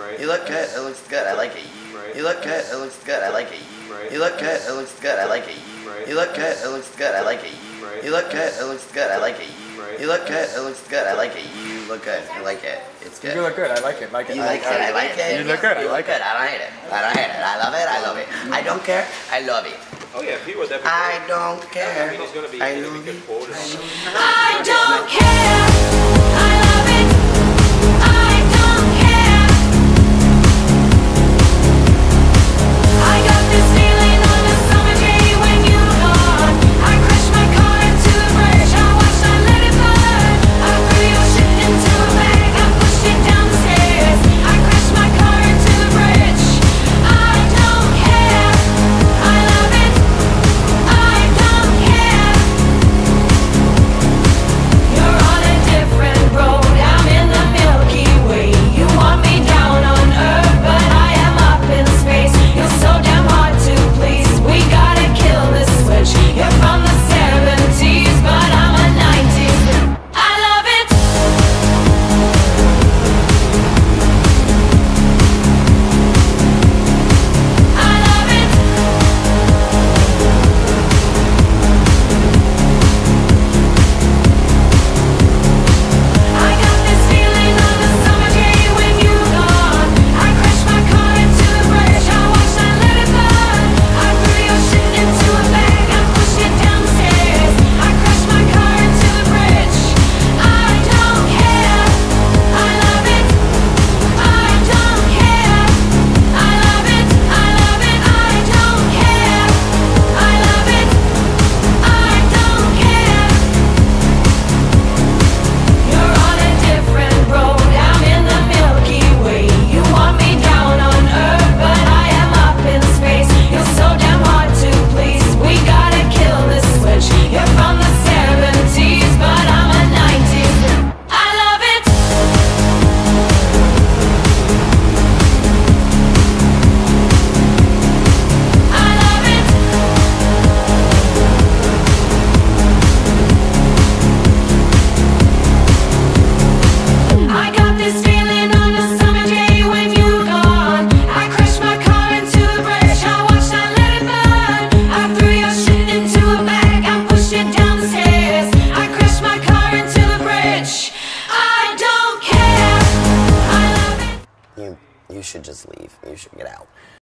You look good. It looks good. I like it. You look good. It looks good. I like it. You look good. It looks good. I like it. You look good. It looks good. I like it. You look good. It looks good. I like it. You look good. It looks good. I like it. You look good. I like it. It's good. You look good. I like it. Like it. You like it. I like it. You look good. You look good. I don't hate it. I don't hate it. I love it. I love it. I don't care. I love it. Oh yeah, people are definitely. I don't care. I mean, it's going to be I love good it. quoted. I love it.